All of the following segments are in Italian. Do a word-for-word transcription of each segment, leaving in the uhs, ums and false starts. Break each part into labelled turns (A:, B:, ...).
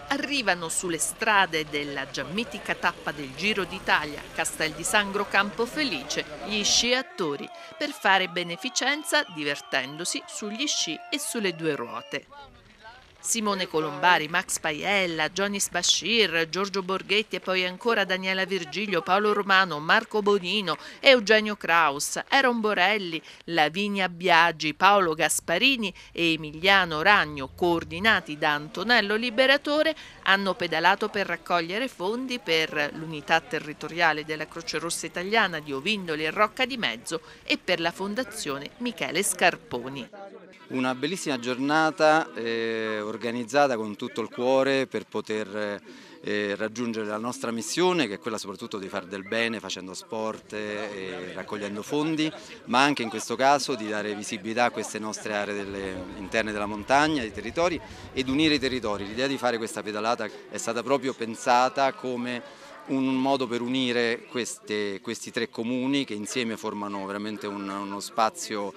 A: arrivano sulle strade della già mitica tappa del Giro d'Italia, Castel di Sangro Campofelice, gli sciatori, per fare beneficenza divertendosi sugli sci e sulle due ruote. Simone Colombari, Max Paiella, Jonis Bashir, Giorgio Borghetti e poi ancora Daniela Virgilio, Paolo Romano, Marco Bonino, Eugenio Kraus, Aaron Borelli, Lavinia Biagi, Paolo Gasparini e Emiliano Ragno, coordinati da Antonello Liberatore, hanno pedalato per raccogliere fondi per l'unità territoriale della Croce Rossa Italiana di Ovindoli e Rocca di Mezzo e per la Fondazione Michele Scarponi.
B: Una bellissima giornata eh, organizzata con tutto il cuore per poter eh, raggiungere la nostra missione, che è quella soprattutto di fare del bene facendo sport e raccogliendo fondi, ma anche in questo caso di dare visibilità a queste nostre aree delle, interne della montagna, dei territori, ed unire i territori. L'idea di fare questa pedalata è stata proprio pensata come un modo per unire queste, questi tre comuni che insieme formano veramente un, uno spazio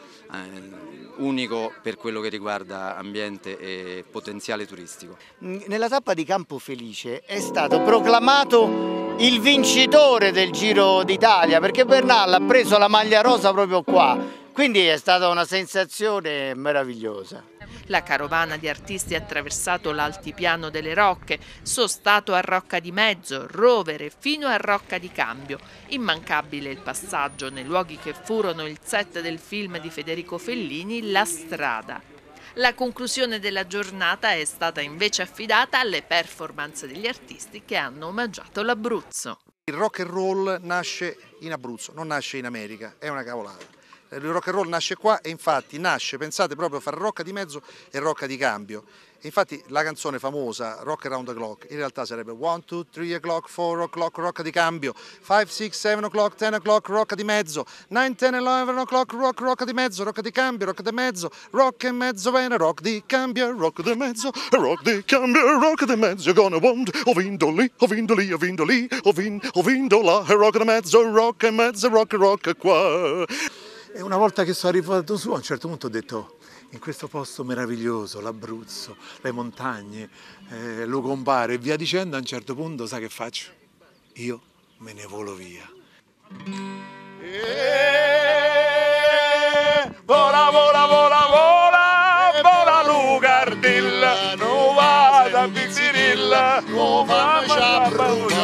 B: eh, unico per quello che riguarda ambiente e potenziale turistico.
C: Nella tappa di Campofelice è stato proclamato il vincitore del Giro d'Italia, perché Bernal ha preso la maglia rosa proprio qua, quindi è stata una sensazione meravigliosa.
A: La carovana di artisti ha attraversato l'altipiano delle Rocche, sostato a Rocca di Mezzo, Rovere fino a Rocca di Cambio. Immancabile il passaggio nei luoghi che furono il set del film di Federico Fellini, La Strada. La conclusione della giornata è stata invece affidata alle performance degli artisti che hanno omaggiato l'Abruzzo.
D: Il rock and roll nasce in Abruzzo, non nasce in America, è una cavolata. Il rock and roll nasce qua e infatti nasce, pensate, proprio a fare Rocca di Mezzo e Rocca di Cambio. E infatti la canzone famosa Rock Around the Clock in realtà sarebbe one, two, three o'clock, four o'clock, Rocca di Cambio, five, six, seven o'clock, ten o'clock, Rocca di Mezzo, nine, ten, eleven o'clock, rock, Rocca di Mezzo, Rocca di Cambio, Rocca di Mezzo, Rock e Mezzo, bene, Rock di Cambio, Rocca di Mezzo, Rock di Cambio, Rocca di Mezzo, you're gonna want, Ovindoli, Ovindoli, Ovindoli, Ovin, Ovindola, Rocca di Mezzo, Rock e Mezzo, Rock, Rock qua.
E: E una volta che sono arrivato su, a un certo punto ho detto, in questo posto meraviglioso, l'Abruzzo, le montagne, eh, Lugombare e via dicendo, a un certo punto sai che faccio? Io me ne volo via.
F: E... Vola, vola, vola, vola, vola Lugardilla, non vada a Pizzirilla, non fammi